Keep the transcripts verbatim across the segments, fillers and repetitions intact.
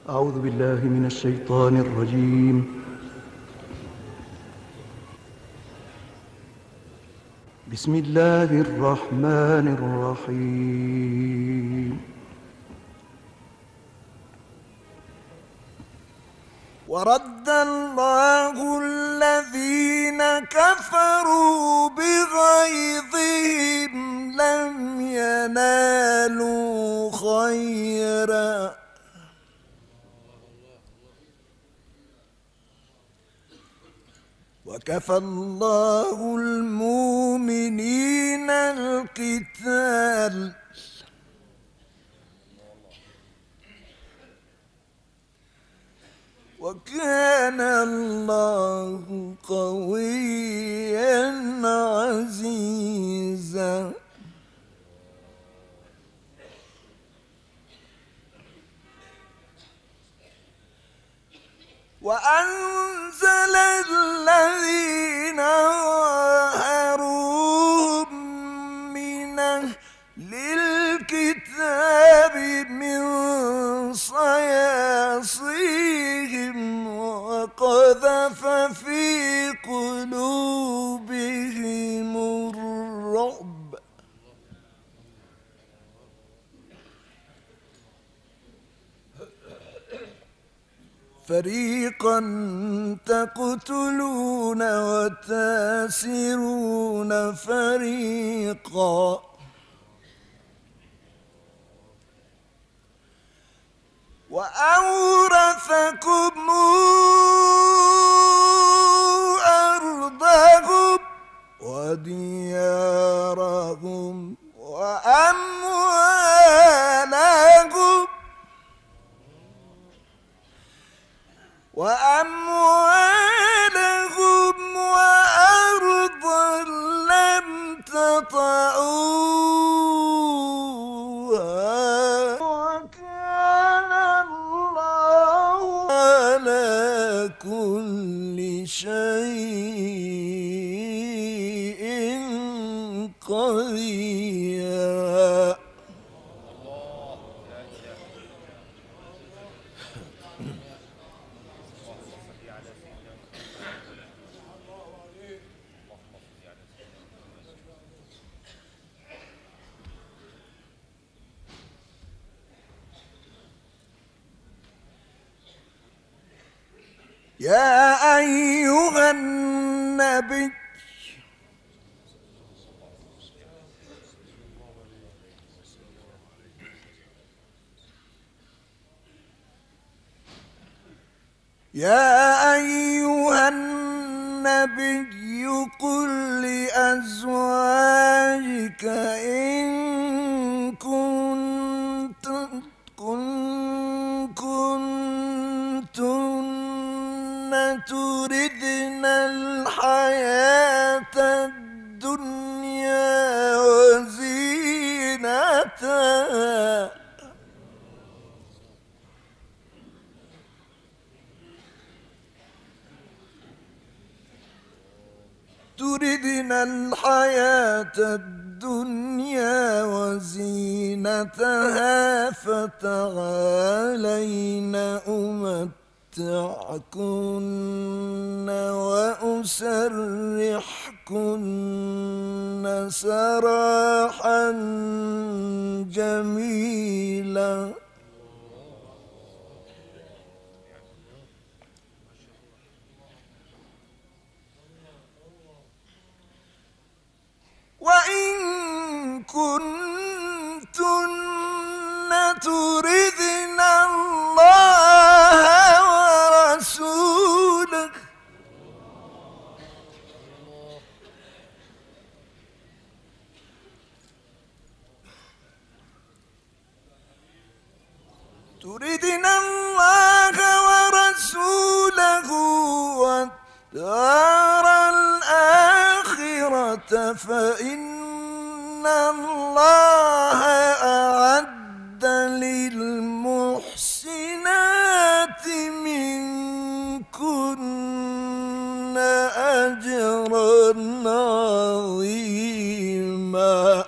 أعوذ بالله من الشيطان الرجيم. بسم الله الرحمن الرحيم. ورد الله الذين كفروا بغيظهم لم ينالوا خيرا وكفى الله المؤمنين القتال وكان الله قويا عزيزا. وأنزل الذين ظاهروهم من أهل الكتاب من صياصيهم وقذف في قلوبهم الرعب فريقا تقتلون وتاسرون فريقا وأورثكم أرضهم وديارهم وأموالهم وأموالهم وأرضا لم تطئوها وكان الله على كل شيء قدير. يا أيها النبي يا أيها النبي قل لأزواجك إن كنت كن كنتن تردن الحياة الدنيا وزينتها تردن الحياة الدنيا وزينتها فتعالين أمتعكن وأسرحكن سراحا جميلا. وإن كنتن تردن الله ورسوله تردن الله ورسوله والدار الآخرة فإن الله أعد للمحسنات منكن أجرا عظيما.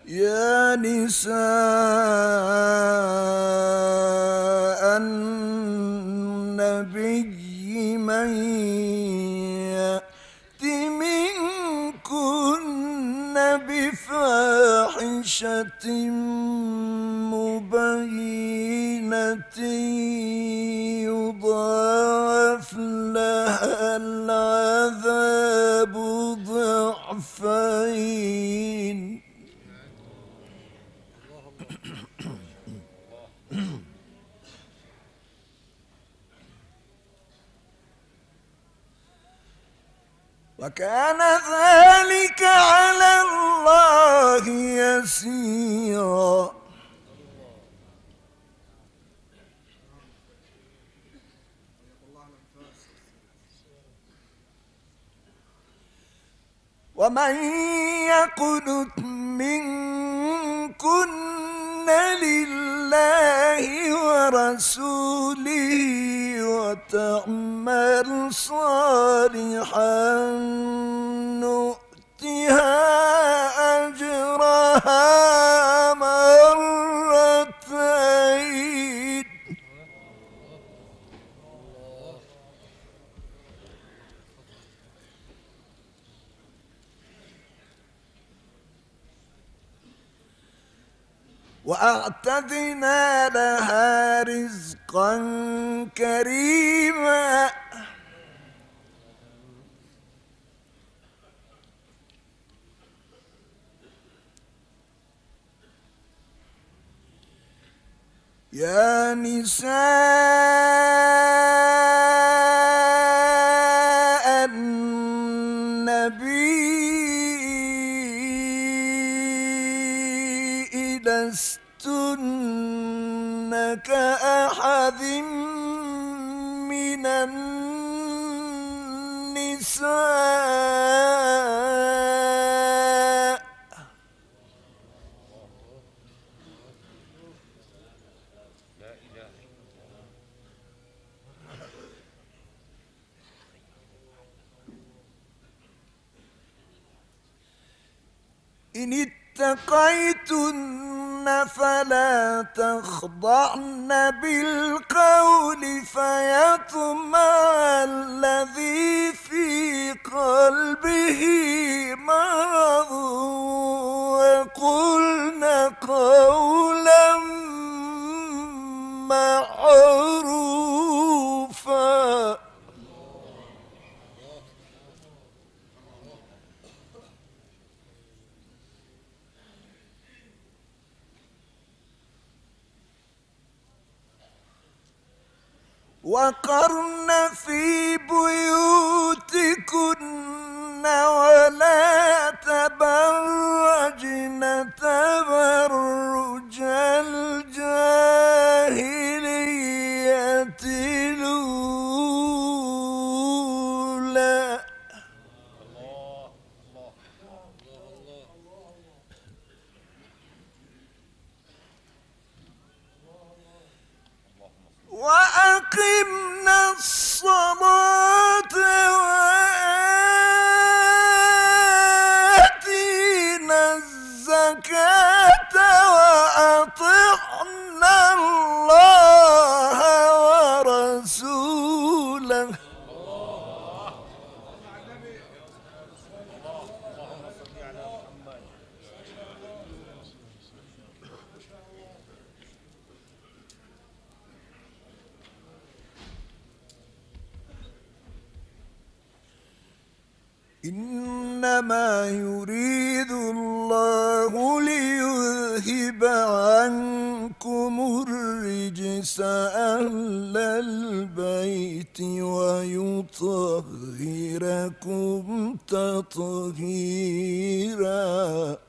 يا نساء النبي من يأت منكن بفاحشة مبينة يضاعف لها العذاب ضعفين. وكان ذلك على الله يسيرا. ومن يقنت منكن لله ورسوله وتعمل صالحا نؤتها أجرها مرتين. وأعتدنا لها رزقا كريما. يا نساء النبي لستن كأحد من النساء إن اتقيتن فلا تخضعن بالقول فيطمع الذي في قلبه مرض وقلن قولا معروفا. وقرن في بيوتكن ولا تبرجن تبرج الجاهلية الأولى. وأقمنا الصلاة وآتينا الزكاة وأطعنا الله ورسوله. إنما يريد الله ليذهب عنكم الرجس أهل البيت ويطهركم تطهيرا.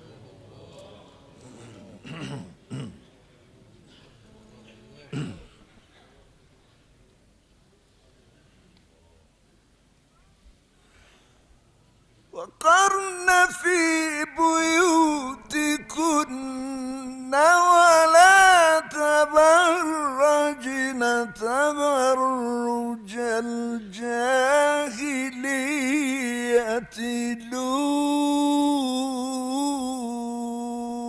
وقرن في بيوتكن ولا تبرجن تبرج الجاهلية الأولى.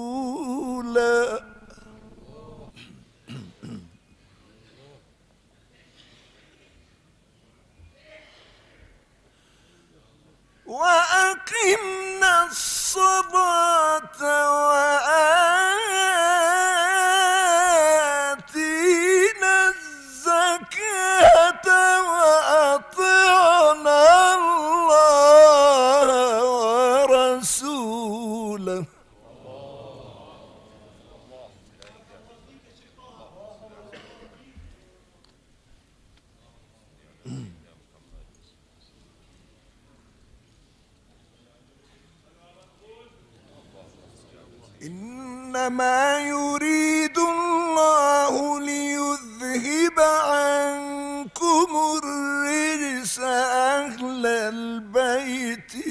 إنما يريد الله ليذهب عنكم الرجس أهل البيت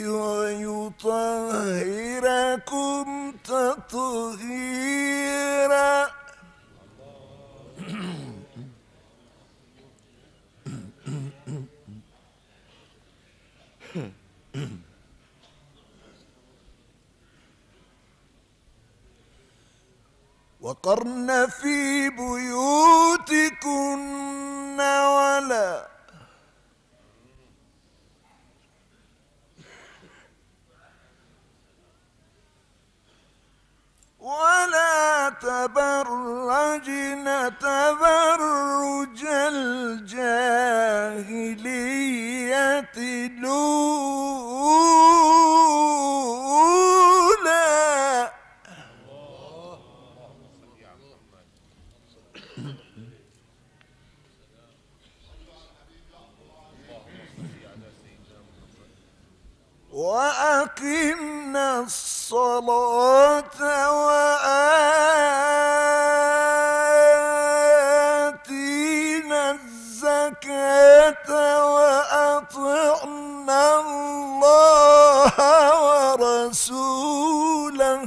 ويطهركم تطهيرا. وقرن في بيوتكن ولا ولا تبرجن تبرج الجاهلية الأولى. وأقمنا الصلاة وآتينا الزكاة وأطعنا الله ورسوله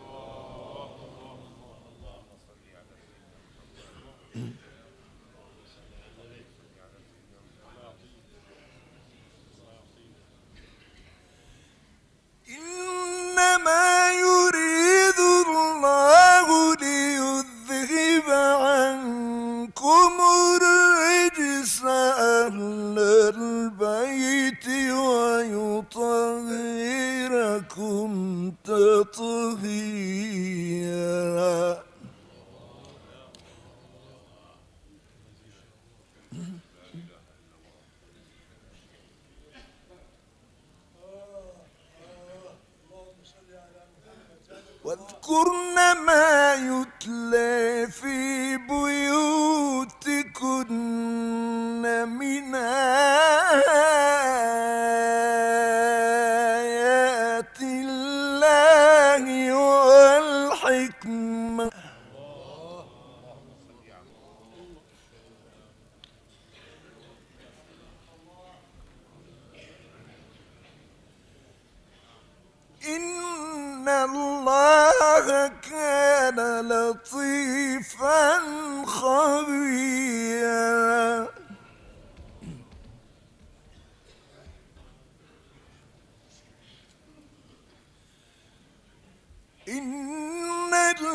إنما يريد الله ليذهب عنكم الرجس أهل البيت ويطهركم تطهيرا. واذكرن ما يتلى في بيوتكن من آيات الله والحكمة إن الله كان لطيفا خبيرا. إن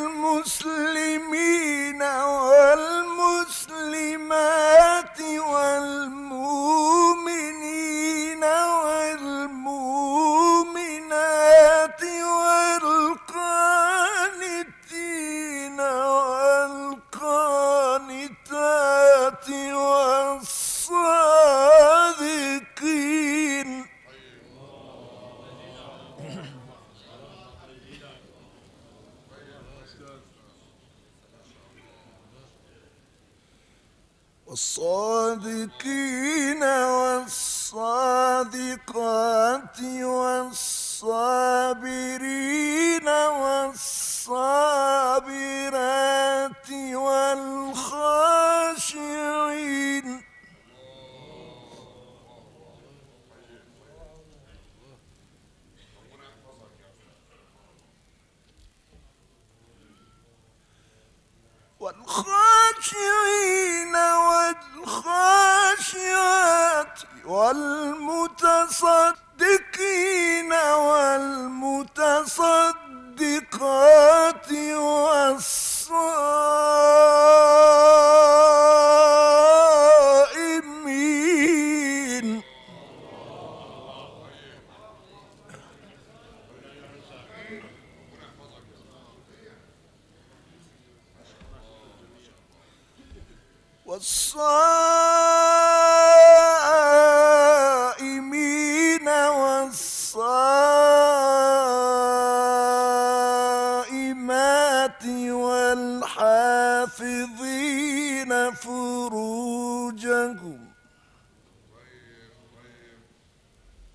المسلمين والمسلمات والمؤمنين والمؤمنات والقانتين والقانتات والصادقين والصادقين والصادقات والصابرين والصابرات والخاشعين والخاشعين والخاشعات والمتصدقين والمتصدقات والصائمين والصائمين والصائمات والحافظين فروجهم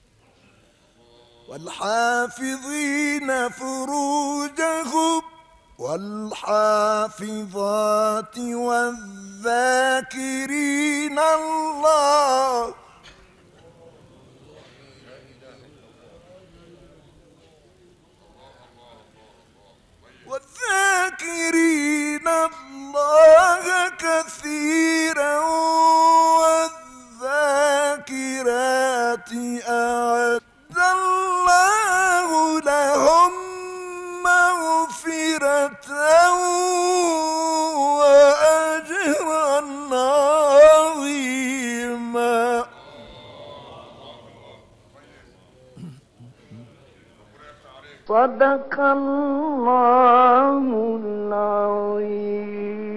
والحافظين فروجهم والحافظات والذاكرين الله والذاكرين الله كثيرا والذاكرات أعد الله لهم مغفرة وأجرا عظيما. صدق الله العظيم.